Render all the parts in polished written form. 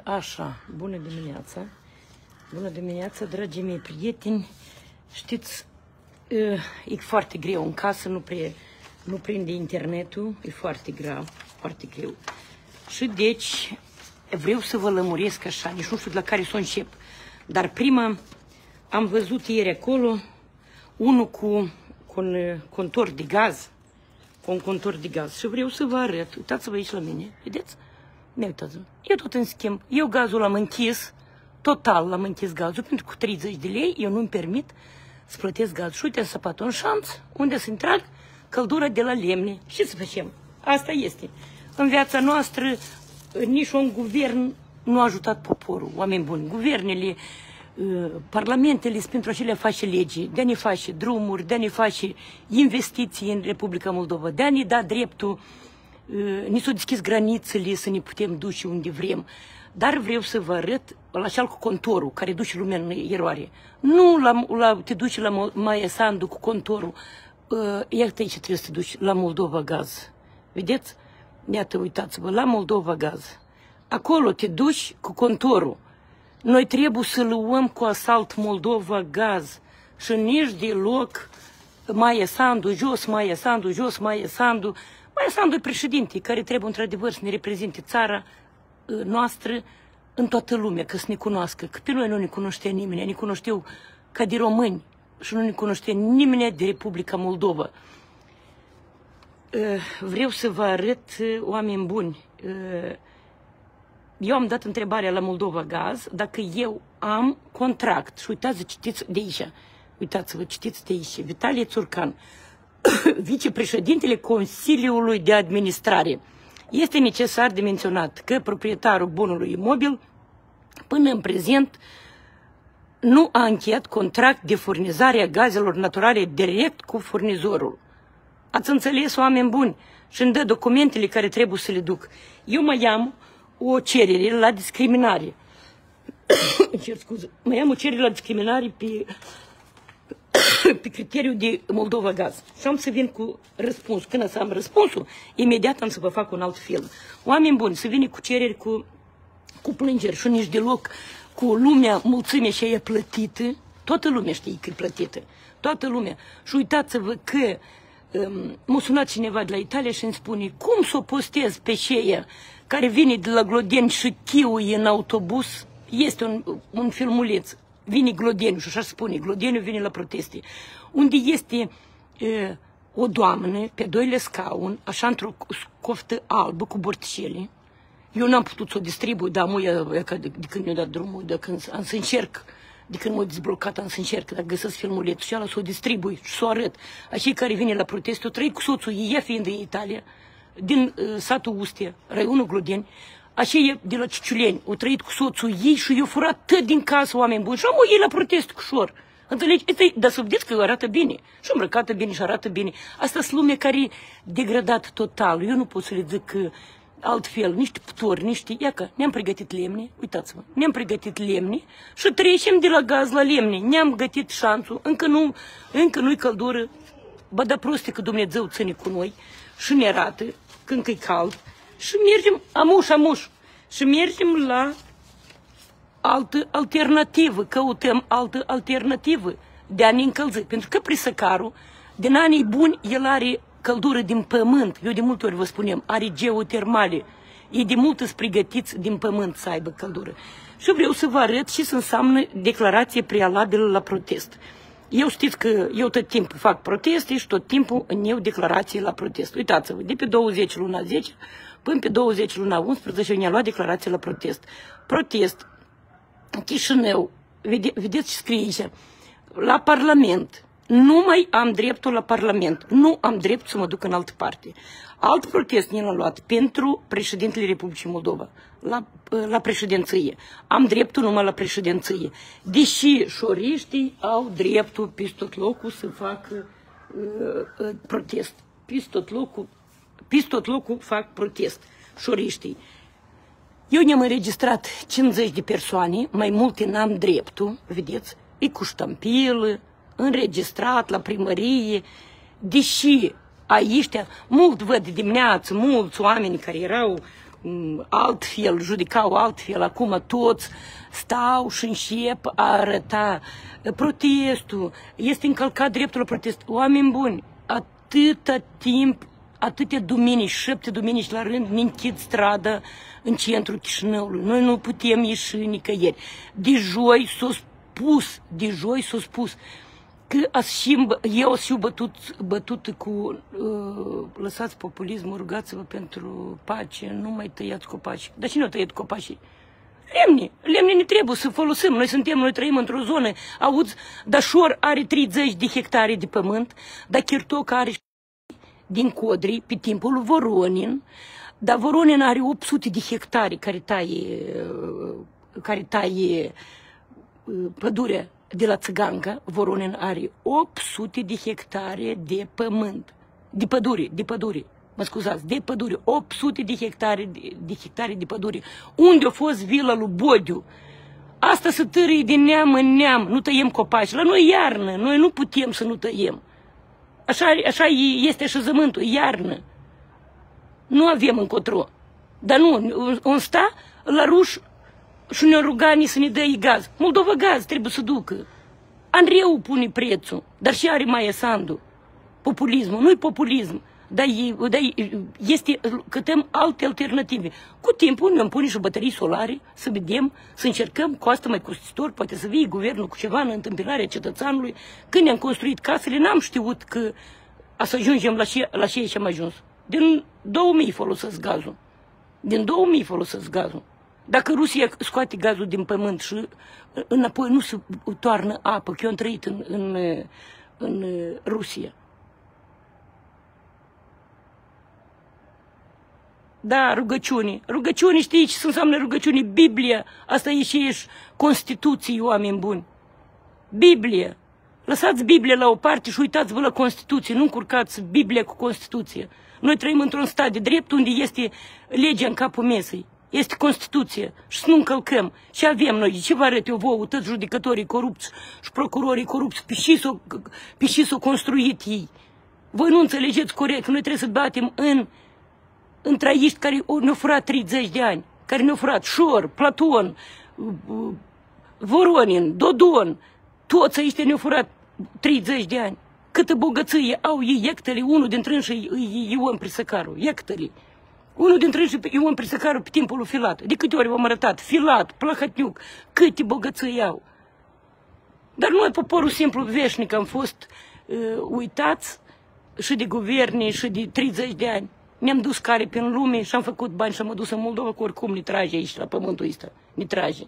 Așa, bună dimineața! Bună dimineața, dragii mei prieteni! Știți, e foarte greu în casă, nu prinde internetul, e foarte greu. Și deci vreau să vă lămuresc așa, nici nu știu de la care să o încep. Dar prima, am văzut ieri acolo unul cu un contor de gaz, și vreau să vă arăt. Uitați-vă aici la mine, vedeți? Uitați-vă. Eu tot în schimb, eu gazul l-am închis, total l-am închis gazul, pentru că cu 30 de lei eu nu-mi permit să plătesc gazul. Și uite, am săpat un șanț unde să-mi trag căldura de la lemne. Și să facem? Asta este. În viața noastră, nici un guvern nu a ajutat poporul, oameni buni. Guvernele, parlamentele sunt pentru acelea face legi, de a ne face drumuri, de a ne face investiții în Republica Moldova, de a ne da dreptul, ni s-au deschis granițele să ne putem duce unde vrem. Dar vreau să vă arăt la cel cu contorul, care duce lumea în eroare. Nu te duci la Maia Sandu cu contorul. Iată aici trebuie să te duci la Moldova Gaz. Vedeți? Iată, uitați-vă, la Moldova Gaz. Acolo te duci cu contorul. Noi trebuie să luăm cu asalt Moldova Gaz. Și nici deloc Maia Sandu, jos Maia Sandu, jos Maia Sandu. Maia Sandu e președinte care trebuie într-adevăr să ne reprezinte țara noastră în toată lumea, că să ne cunoască. Că pe noi nu ne cunoștea nimeni, ne cunoșteau ca de români și nu ne cunoștea nimeni de Republica Moldova. Vreau să vă arăt, oameni buni, eu am dat întrebarea la Moldova Gaz dacă eu am contract. Și uitați, citiți de aici, uitați-vă, citiți de aici, Vitalie Țurcan, vicepreședintele Consiliului de Administrare. Este necesar de menționat că proprietarul bunului imobil până în prezent nu a încheiat contract de furnizare a gazelor naturale direct cu furnizorul. Ați înțeles, oameni buni? Și îmi dă documentele care trebuie să le duc. Eu mai am o cerere la discriminare. Cer scuze. Mai am o cerere la discriminare pe criteriu de Moldova Gaz. Și am să vin cu răspuns. Când să am răspunsul, imediat am să vă fac un alt film. Oameni buni, să vine cu cereri, cu plângeri și nici deloc cu lumea, mulțimea și aia plătită. Toată lumea știe că e plătită. Toată lumea. Și uitați-vă că m-a sunat cineva de la Italia și îmi spune cum să o postez pe ceea care vine de la Glodeni și chiuie în autobuz. Este un filmuleț. Vine Glodeniu și așa spune, Glodeniu vine la proteste, unde este o doamnă pe doilea scaun, așa într-o coftă albă cu borticele. Eu n-am putut să o distribui, dar de când mi-a dat drumul, de când am să încerc, de când m-a dezblocat, am să încerc, dacă găsesc filmulețul și ala să o distribui și să o arăt. Acei care vine la proteste, o trăit cu soțul ei, ea fiind în Italia, din satul Ustia, raionul Glodeni, aceia de la Ciciuleni, au trăit cu soțul ei și i-au furat tot din casă, oameni buni. Și am ei la protest ușor. Înțelegi? Dar să vedeți că arată bine. Și îmbrăcată bine și arată bine. Asta sunt lume care e degradat total. Eu nu pot să le zic altfel, niște putori, niște... Iacă, ne-am pregătit lemne, uitați-vă, ne-am pregătit lemne și trecem de la gaz la lemne. Ne-am gătit șanțul, încă nu-i căldură. Ba da proste că Dumnezeu ține cu noi și ne arată când e cald. Și mergem amuș. Și mergem la altă alternativă, căutăm altă alternativă de a ne încălzi. Pentru că prisăcarul, din anii buni, el are căldură din pământ. Eu de multe ori vă spunem, are geotermale. E de mult îți pregătiți din pământ să aibă căldură. Și vreau să vă arăt ce înseamnă declarație prealabilă la protest. Eu știți că eu tot timpul fac proteste și tot timpul îmi iau declarații la protest. Uitați-vă, de pe 20 luna 10 până pe 20 luna 11 ne-a luat declarație la protest. Protest, Chișinău, vedeți ce scrie aici? La Parlament. Nu mai am dreptul la Parlament. Nu am dreptul să mă duc în altă parte. Alt protest ne l-a luat pentru președintele Republicii Moldova. La președinție. Am dreptul numai la președinție. Deși șoriștii au dreptul pe tot locul să facă protest. Pe tot locul fac protest. Șoriștii. Eu ne-am înregistrat 50 de persoane, mai multe n-am dreptul, vedeți, e cu ștampilă, înregistrat la primărie, deși aici, mult văd dimineață, mulți oameni care erau altfel, judecau altfel, acum toți stau și încep a arăta protestul, este încălcat dreptul la protest. Oameni buni, atâta timp, atâtea duminii, 7 duminii la rând, ne închid strada în centrul Chișinăului. Noi nu putem ieși nicăieri. De joi s-a spus că eu și bătut cu lăsați populismul, rugați-vă pentru pace, nu mai tăiați copaci. Dar cine a tăiat copacii? Lemne ne trebuie să folosim. Noi trăim într-o zonă, auzi, Dașor are 30 de hectare de pământ, dar Chirtoc are din Codri, pe timpul lui Voronin, dar Voronin are 800 de hectare care taie pădurea de la Țiganca. Voronin are 800 de hectare de pământ, de pădure, mă scuzați, de pădure, 800 de hectare de pădure. Unde a fost vila lui Bodiu? Asta se târâie din neam în neam, nu tăiem copaci. La noi iarnă, noi nu putem să nu tăiem. Așa este așezământul, iarnă. Nu avem încotro. Dar nu, on sta la ruși și ne-au rugat să ne dă gaz. Moldova Gaz trebuie să ducă. Andreu pune prețul, dar și are Maia Sandu. Populismul, nu-i populism, dar cătăm alte alternative. Cu timpul ne-am pune și baterii solare, să vedem, să încercăm cu asta mai costisitor, poate să vie guvernul cu ceva în întâmpinarea cetățeanului. Când ne-am construit casele, n-am știut că să ajungem la ce am ajuns. Din 2000 folosesc gazul. Din 2000 folosesc gazul. Dacă Rusia scoate gazul din pământ și înapoi nu se toarnă apă, că eu am trăit în Rusia. Da, rugăciuni. Rugăciuni, știi ce înseamnă rugăciuni? Biblia. Asta e și Constituție, oameni buni. Biblie. Lăsați Biblia la o parte și uitați-vă la Constituție. Nu încurcați Biblia cu Constituție. Noi trăim într-un stat de drept unde este legea în capul mesei. Este Constituție și să nu încălcăm. Și avem noi, ce vă arăt eu vouă, toți judecătorii corupți și procurorii corupți, pe și s-au construit ei. Voi nu înțelegeți corect, noi trebuie să batem în traiști care ne-au furat 30 de ani, care ne-au furat Șor, Platon, Voronin, Dodon, toți ăștia ne-au furat 30 de ani. Câtă bogăție au ei, iectăli, unul dintre ei e Ion Prisăcaru, iectăli. Unul dintre ei e Ion Prisăcaru pe timpul lui Filat. De câte ori v-am arătat? Filat, Plahotniuc, câte bogății au. Dar noi, poporul simplu veșnic, am fost uitați și de guverne și de 30 de ani. Ne-am dus care prin lume și am făcut bani și am dus în Moldova, că oricum ne trage aici, la pământul ăsta. Ne trage.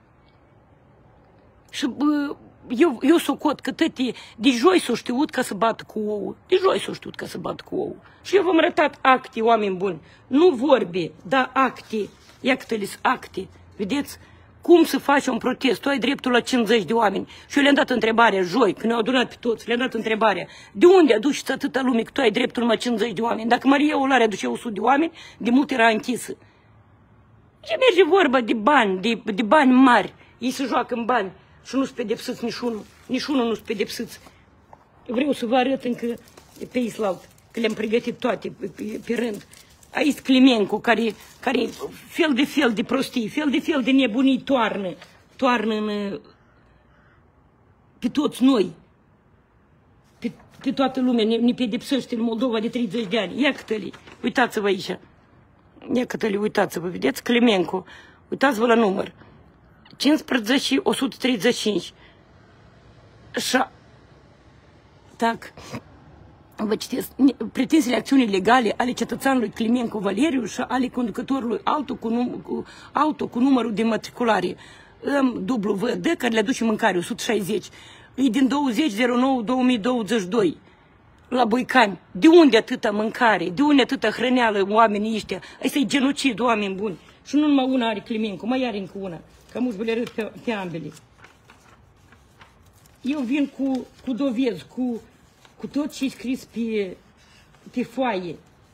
Și eu socot că tătii, de joi s-o știut ca să bată cu ouă. De joi s-o știut ca să bată cu ouă. Și eu v-am arătat acte, oameni buni. Nu vorbe, dar acte. Iactăle-s acte. Vedeți? Cum să faci un protest? Tu ai dreptul la 50 de oameni. Și eu le-am dat întrebarea joi, când ne-au adunat pe toți, le-am dat întrebarea. De unde aduci atâta lume că tu ai dreptul la 50 de oameni? Dacă Maria Olare aduce 100 de oameni, de mult era închisă. Și merge vorba de bani, de bani mari. Ei se joacă în bani și nu-s pedepsiți nici unul nu-s pedepsiți. Vreau să vă arăt încă pe islalt, că le-am pregătit toate pe rând. Aici Climencu, care fel de prostii, fel de nebunii toarnă pe toți noi, pe toată lumea, ne pedepsește în Moldova de 30 de ani. Iată-li, uitați-vă aici, iată-li, uitați-vă, vedeți, Climencu, uitați-vă la număr, 15.135. Tac. Vă citesc, pretențiile acțiunii legale ale cetățeanului Climencu Valeriu și ale conducătorului auto cu numărul de matriculare MWD, care le aduce mâncare 160, e din 20.09.2022 la Boicani. De unde atâta mâncare? De unde atâta hrăneală oamenii ăștia? Asta e genocid, oameni buni. Și nu numai una are Climencu, mai are încă una. Cam uși vă le arăt pe ambele. Eu vin cu dovezi, cu tot ce e scris pe foaie.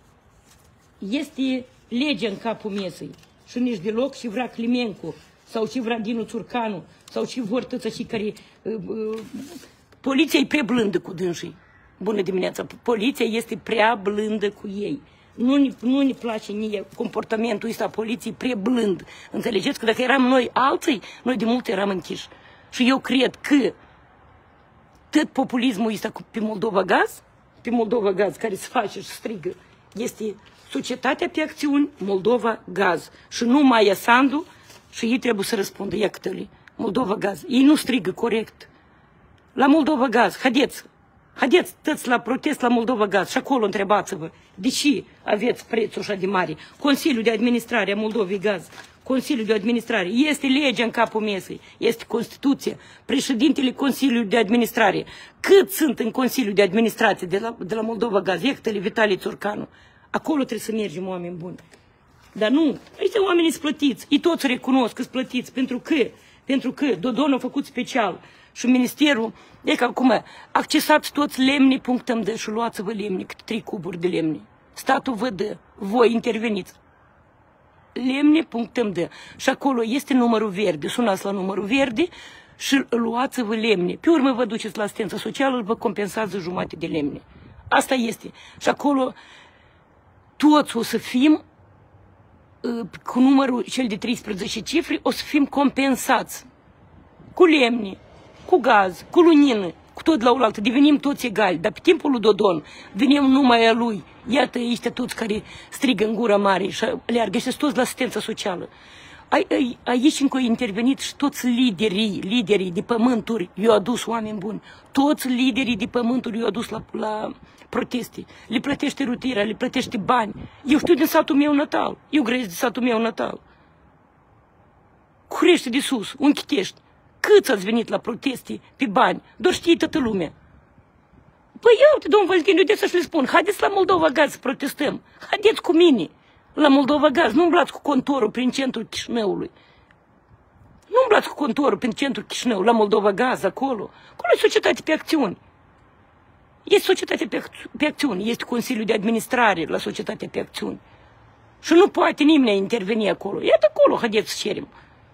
Este legea în capul mesei. Și nici deloc și vrea Climencu, sau și vrea Dinu Țurcanu, sau și vor tăță și care... Poliția e prea blândă cu dânsii. Bună dimineața! Poliția este prea blândă cu ei. Nu ne place nici comportamentul ăsta a poliției prea blând. Înțelegeți? Că dacă eram noi alții, noi de mult eram închiși. Și eu cred că tot populismul ăsta pe Moldova Gaz, care se face și strigă, este societatea pe acțiuni, Moldova Gaz. Și nu Maia Sandu, și ei trebuie să răspundă, ia câtăli, Moldova Gaz. Ei nu strigă corect. La Moldova Gaz, haideți toți la protest la Moldova Gaz și acolo întrebați-vă de ce aveți prețul așa de mare. Consiliul de Administrare a Moldovei Gaz, Consiliul de Administrare, este legea în capul mesei, este Constituția, președintele Consiliului de Administrare. Cât sunt în Consiliul de Administrație de la Moldova Gaz? Iată-le Vitalie Țurcanu. Acolo trebuie să mergem, oameni buni. Dar nu, aici oamenii sunt plătiți, ei toți recunosc că sunt plătiți, pentru că Dodon a făcut special și ministerul, e că acum, accesați toți lemni, punctăm de și luați-vă lemni, câte 3 cuburi de lemni. Statul vă dă, voi interveniți. Lemni, punctăm de. Și acolo este numărul verde, sunați la numărul verde și luați-vă lemni. Pe urmă vă duceți la asistență socială, vă compensați jumate de lemni. Asta este. Și acolo toți o să fim cu numărul cel de 13 cifre, o să fim compensați cu lemne, cu gaz, cu lunină, cu tot la oaltă, devenim toți egali. Dar pe timpul lui Dodon venim numai a lui. Iată ăștia toți care strigă în gura mare și leargă, ăștia toți la asistență socială. Aici încă au intervenit și toți liderii de pământuri i-au adus, oameni buni. Toți liderii de pământuri i-au adus la proteste. Le plătește rutiera, le plătește bani. Eu știu din satul meu natal. Eu grăiesc din satul meu natal. Curește de sus, Unchitești. Câți ați venit la proteste pe bani? Doar știe toată lumea. Păi iau-te, domnul Valentiniu, de să-și le spun, haideți la Moldova Gaz să protestăm. Haideți cu mine la Moldova Gaz. Nu umblați cu contorul prin centrul Chișinăului. Nu umblați cu contorul prin centrul Chișinăului, la Moldova Gaz, acolo. Acolo e societate pe acțiuni. Este societatea pe acțiuni, este Consiliul de Administrare la societatea pe acțiuni. Și nu poate nimeni interveni acolo. Iată acolo, haideți să cerem.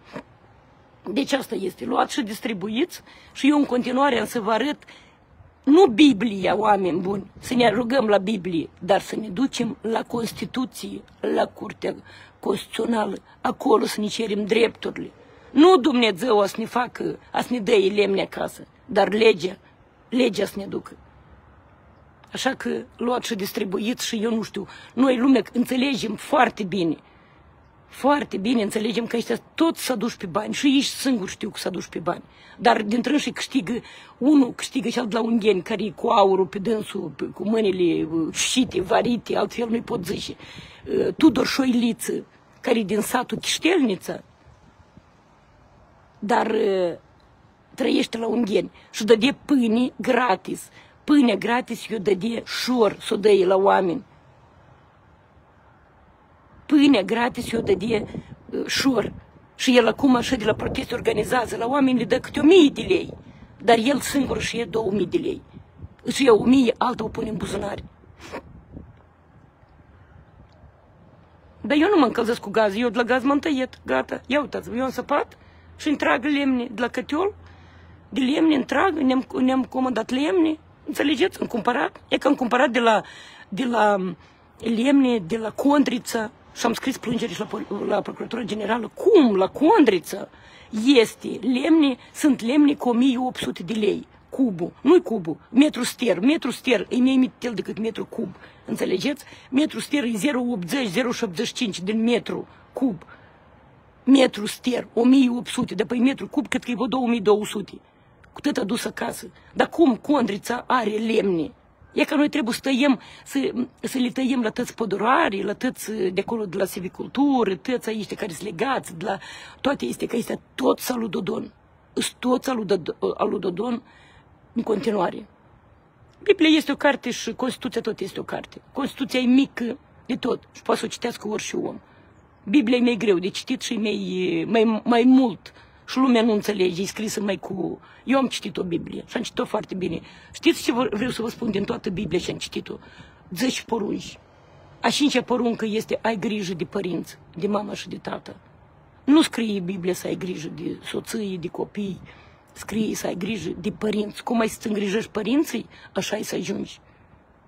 Deci asta este, luați și distribuiți și eu în continuare am să vă arăt, nu Biblia, oameni buni, să ne rugăm la Biblie, dar să ne ducem la Constituție, la Curtea Constituțională, acolo să ne cerem drepturile. Nu Dumnezeu o să ne facă, o să ne dă lemne acasă, dar legea să ne ducă. Așa că luați și distribuiți și eu nu știu, noi lumea înțelegem foarte bine înțelegem că ăștia toți s-a dus pe bani și ei singuri știu că s-a dus pe bani. Dar dintre ei unul câștigă cel de la Ungheni, care e cu aurul pe dânsul, cu mâinile șite, varite, altfel nu-i pot zice. Tudor Șoiliță, care e din satul Chiștelnița, dar trăiește la Ungheni și dădea pâine gratis. Pâinea gratis i-o dădea șor să o dăie la oameni. Pâinea gratis i-o dădea șor. Și el acum așa de la proteste organizează, la oameni le dă câte 1000 de lei. Dar el singur și e 2000 de lei. Își ia 1000, alta o pune în buzunare. Dar eu nu mă încălzesc cu gaz, eu de la gaz m-am tăiet, gata. Ia uitați-vă, eu am săpat și întrag lemne de la cătiol, de lemne întrag, ne-am comandat lemne, înțelegeți, am cumpărat. E că am cumpărat de la lemne, de la Condrița și am scris plângeri și la Procuratura Generală. Cum? La Condrița este lemne, sunt lemne cu 1800 de lei. Cubul, nu-i cubul, metru ster e mai mitel decât metru cub, înțelegeți? Metru ster e 0,80, 0,75 din metru cub. Metru ster, 1800, de pe metru cub, cred că e vreo 2200. Cu tot adus acasă. Dar cum Condrița are lemne? E că noi trebuie să le tăiem la tăți pădurari, la tăți de acolo de la silvicultură, tăți aici care sunt legați, de la toate este că este tot salut Dodon. Tot salut Dodon în continuare. Biblia este o carte și Constituția tot este o carte. Constituția e mică de tot și poate să o citească orice om. Biblia e mai greu de citit și mai mult. Și lumea nu înțelege, e scrisă mai cu... Eu am citit o Biblie și am citit-o foarte bine. Știți ce vreau să vă spun din toată Biblia și am citit-o? 10 porunci. A 5-a poruncă este ai grijă de părinți, de mama și de tată. Nu scrie Biblia să ai grijă de soție, de copii. Scrie să ai grijă de părinți. Cum ai să-ți îngrijești părinții, așa ai să ajungi.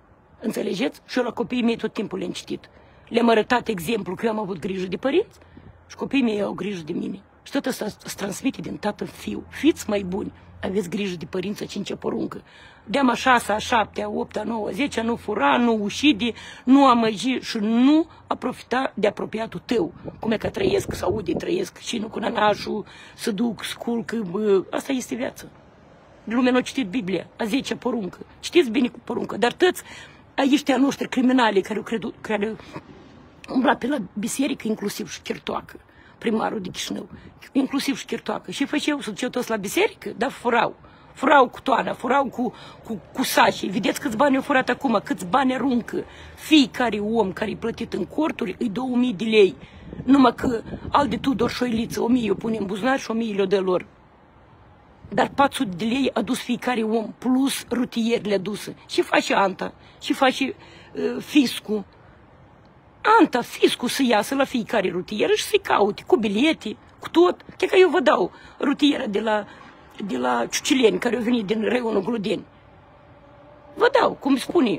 Înțelegeți? Și eu la copiii mei tot timpul le-am citit. Le-am arătat exemplu că eu am avut grijă de părinți și copiii mei au grijă de mine. Și tot asta se transmite din tată în fiu. Fiți mai buni, aveți grijă de părinți, a 5-a poruncă. De-am a 6-a, 7-a, 8-a, 9-a, 10-a, nu fura, nu ușide, nu amăgi și nu a profita de apropiatul tău. Cum e că trăiesc, să aude, trăiesc și nu cu nanașul, să duc, sculc, asta este viața. Lumea nu a citit Biblia, a 10-a poruncă. Știți bine cu poruncă, dar toți ăștia noștri criminali care umbla pe la biserică, inclusiv și Chirtoacă, primarul de Chișinău, inclusiv și Chirtoacă. Și făceau, să duceau toți la biserică, dar furau. Furau cu toana, furau cu sașii. Vedeți câți bani au furat acum, câți bani aruncă. Fiecare om care e plătit în corturi îi 2000 de lei. Numai că al de Tudor și o iliță, 1000 o pune în buzunar și 1000 le-o dă lor. Dar 400 de lei a dus fiecare om, plus rutier le-a dus. Și face Anta, și face fiscul. Anta, fiscul să iasă la fiecare rutieră și să-i caute, cu bilete, cu tot. Chiar că eu vă dau rutiera de la Ciucileni, care au venit din raionul Gludeni. Vă dau, cum spune.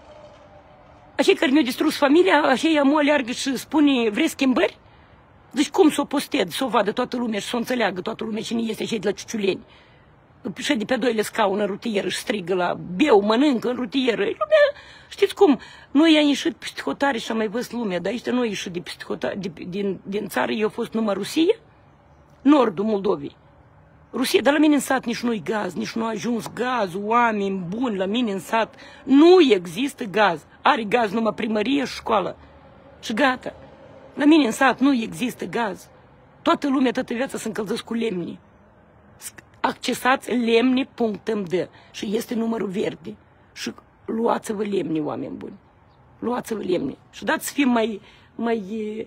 Acei care mi-au distrus familia, aceia mă aleargă și spune, vrei schimbări? Deci cum să o posted, să o vadă toată lumea și să o înțeleagă toată lumea cine este cei de la Ciuciuleni? Și de pe doile scaun în rutieră și strigă la beu, mănâncă în rutieră. Lumea, știți cum? Noi am ieșit peste hotare și am mai văzut lumea, dar aici nu a ieșit de peste hotare, din țară, eu a fost numai Rusia, nordul Moldovei. Rusia, dar la mine în sat nici nu-i gaz, nici nu a ajuns gazul, oameni buni la mine în sat. Nu există gaz. Are gaz numai primărie și școală. Și gata. La mine în sat nu există gaz. Toată lumea, toată viața se încălzesc cu lemne. Accesați lemne.md și este numărul verde. Și luați-vă lemne, oameni buni. Luați-vă lemne. Și dați să fim mai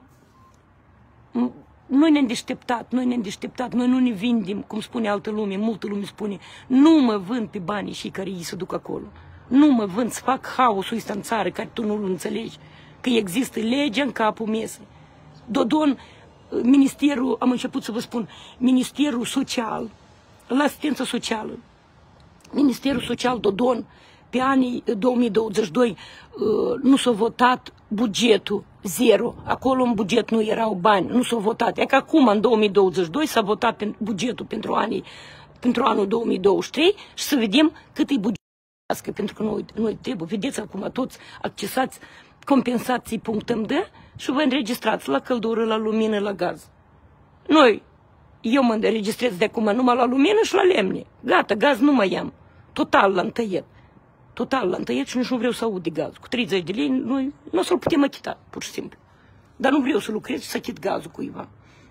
noi ne-am deșteptat, noi nu ne vindem, cum spune altă lume, multă lume spune, nu mă vând pe banii și care îi se duc acolo. Nu mă vând să fac haosul ăsta în țară, care tu nu-l înțelegi, că există legea în capul mesei. Dodon, ministerul, am început să vă spun, Ministerul Social, la asistență socială, Ministerul Social Dodon, pe anii 2022 nu s-a votat bugetul zero. Acolo în buget nu erau bani, nu s-a votat. E că acum, în 2022, s-a votat bugetul pentru anul 2023 și să vedem cât e bugetul. Pentru că noi trebuie, vedeți acum toți accesați compensații.md și vă înregistrați la căldură, la lumină, la gaz. Eu mă înregistrez de acum numai la lumină și la lemne. Gata, gaz nu mai am. Total l-am tăiat. Total l-am tăiat și nici nu vreau să aud de gaz. Cu 30 de lei noi nu o să-l putem achita, pur și simplu. Dar nu vreau să lucrez și să achit gazul cuiva.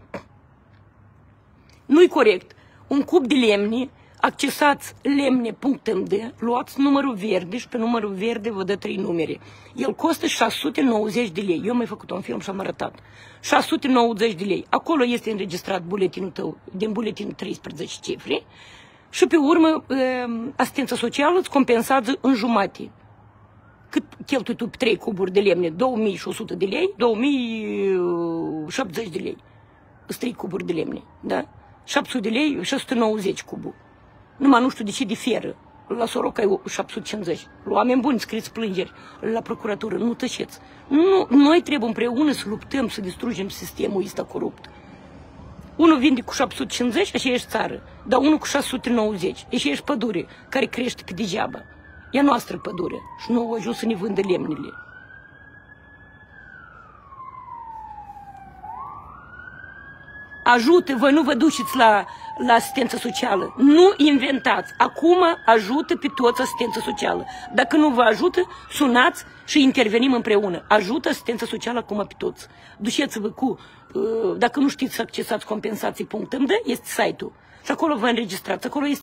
Nu-i corect. Un cub de lemne, accesați lemne.md, luați numărul verde și pe numărul verde vă dă 3 numere. El costă 690 de lei. Eu am mai făcut un film și am arătat. 690 de lei. Acolo este înregistrat buletinul tău, din buletinul 13 cifre. Și pe urmă, asistența socială îți compensează în jumate. Cât cheltui tu pe 3 cuburi de lemne? 2100 de lei, 2070 de lei. Sunt 3 cuburi de lemne, da? 700 de lei, 690 cuburi. Numai nu știu de ce diferă. La Soroca e 750. La oameni buni scrieți plângeri la procuratură, nu tăceți. Nu, noi trebuie împreună să luptăm, să distrugem sistemul ăsta corupt. Unul vinde cu 750, așa ești țară, dar unul cu 690, așa ești pădure, care crește pe degeaba. E a noastră pădure și nu au ajuns să ne vândă lemnele. Ajută, voi nu vă duceți la asistență socială. Nu inventați. Acum ajută pe toți asistență socială. Dacă nu vă ajută, sunați și intervenim împreună. Ajută asistența socială acum pe toți. Duceți-vă cu, dacă nu știți să accesați compensații.md, este site-ul. Și acolo vă înregistrați. Acolo este